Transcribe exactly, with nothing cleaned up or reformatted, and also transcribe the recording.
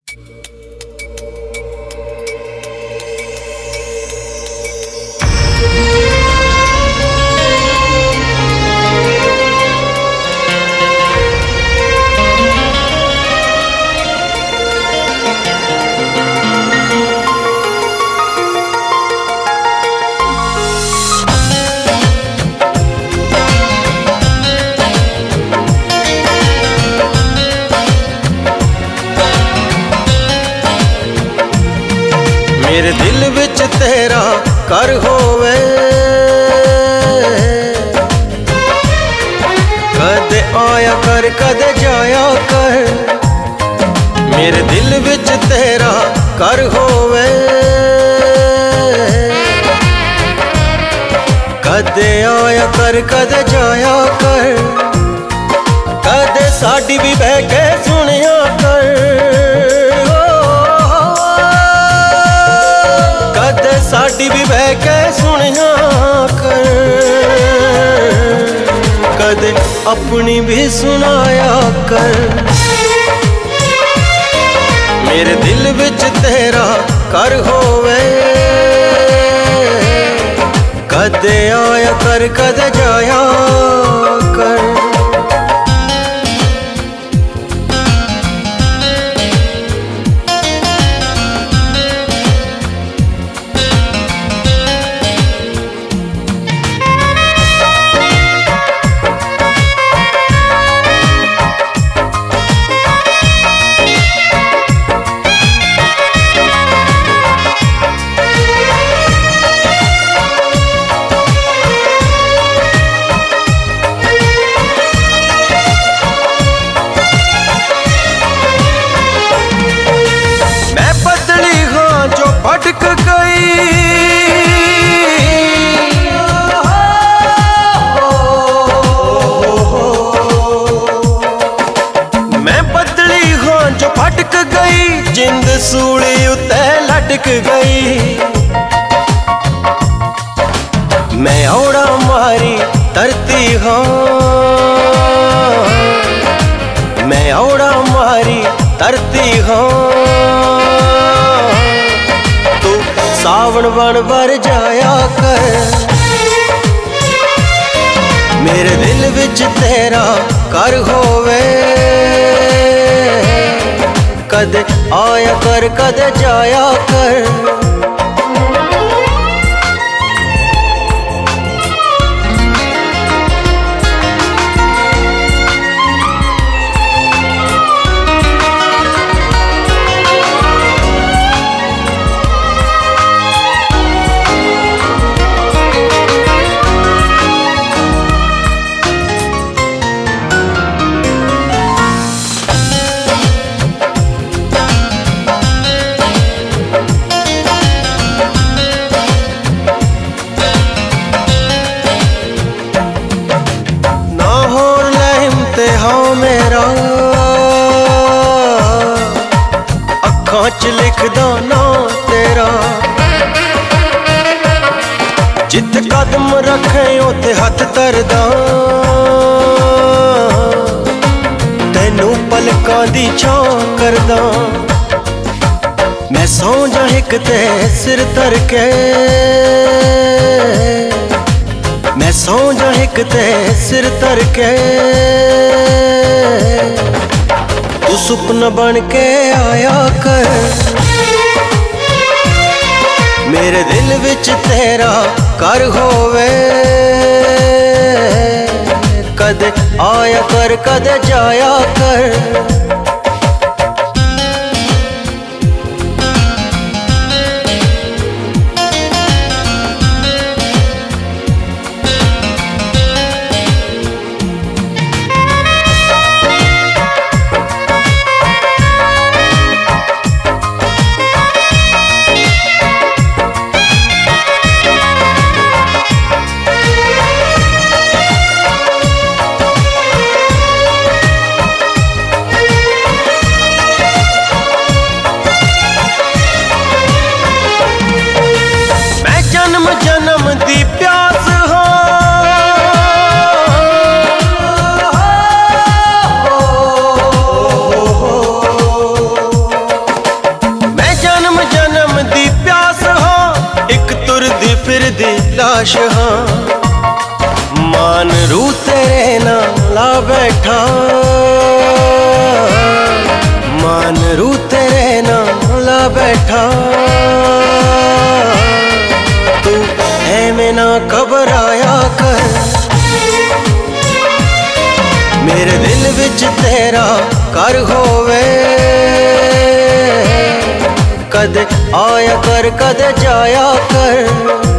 मेरे दिल विच तेरा घर होवे, कदे आया कर कदे जाया कर। मेरे दिल विच तेरा घर होवे, कदे आया कर कदे जाया कर। कदे साडी भी बह के सुनिया कर, कदे साडी भी बह के सुनिया कर। कदे अपनी भी सुनाया कर। मेरे दिल विच तेरा घर होवे, कदे आया कर कदे जाया कर। भटक गई मैं बदली हाँ जो भटक गई, जिंद सूली उते लटक गई। मैं औड़ा मारी धरती हाँ, मैं औड़ा मारी धरती हाँ। सावन वन वर जाया कर। मेरे दिल विच तेरा घर होवे, कदे आया कर कदे जाया कर। हाँ मेरा अखां च लिखदा ना तेरा, जिथे कदम रखे उथे हथ धरदा। तैनू पलकां दी छां करदा, मैं सौ जा हिक ते सिर धर के। मैं सौ जा हिक ते सिर धर के। तू सुपना बन के आया कर। मेरे दिल विच तेरा घर होवे, कदे आया कर कदे जाया कर। फिरदी लाश हाँ, मान रू तेरे नाल ला बैठा, मान रू तेरे नाल ला बैठा। तू ऐवें ना घबराया कर, मेरे दिल विच तेरा घर होवे, कदे आया कर कदे जाया कर।